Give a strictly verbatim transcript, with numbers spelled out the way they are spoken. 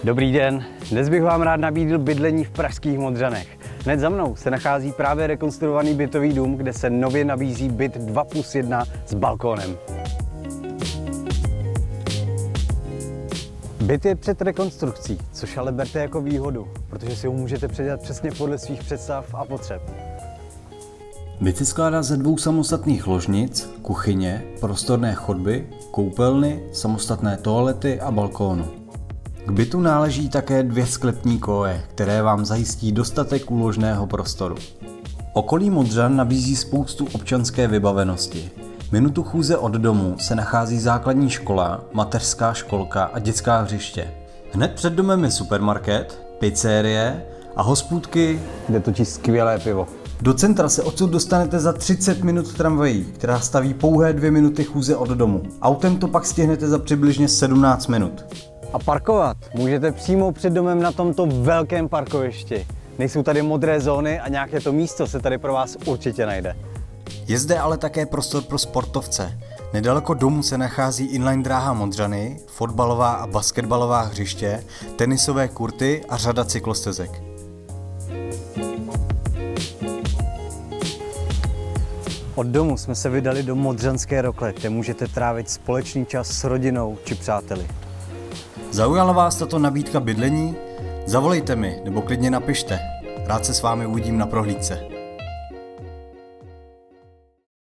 Dobrý den, dnes bych vám rád nabídl bydlení v pražských Modřanech. Hned za mnou se nachází právě rekonstruovaný bytový dům, kde se nově nabízí byt dva plus jedna s balkónem. Byt je před rekonstrukcí, což ale berte jako výhodu, protože si ho můžete předělat přesně podle svých představ a potřeb. Byt se skládá ze dvou samostatných ložnic, kuchyně, prostorné chodby, koupelny, samostatné toalety a balkónu. K bytu náleží také dvě sklepní koje, které vám zajistí dostatek úložného prostoru. Okolí Modřan nabízí spoustu občanské vybavenosti. Minutu chůze od domu se nachází základní škola, mateřská školka a dětská hřiště. Hned před domem je supermarket, pizzerie a hospůdky, kde točí skvělé pivo. Do centra se odsud dostanete za třicet minut tramvají, která staví pouhé dvě minuty chůze od domu. Autem to pak stihnete za přibližně sedmnáct minut. A parkovat můžete přímo před domem na tomto velkém parkovišti. Nejsou tady modré zóny a nějaké to místo se tady pro vás určitě najde. Je zde ale také prostor pro sportovce. Nedaleko domu se nachází inline dráha Modřany, fotbalová a basketbalová hřiště, tenisové kurty a řada cyklostezek. Od domu jsme se vydali do Modřanské rokle, kde můžete trávit společný čas s rodinou či přáteli. Zaujala vás tato nabídka bydlení? Zavolejte mi nebo klidně napište. Rád se s vámi uvidím na prohlídce.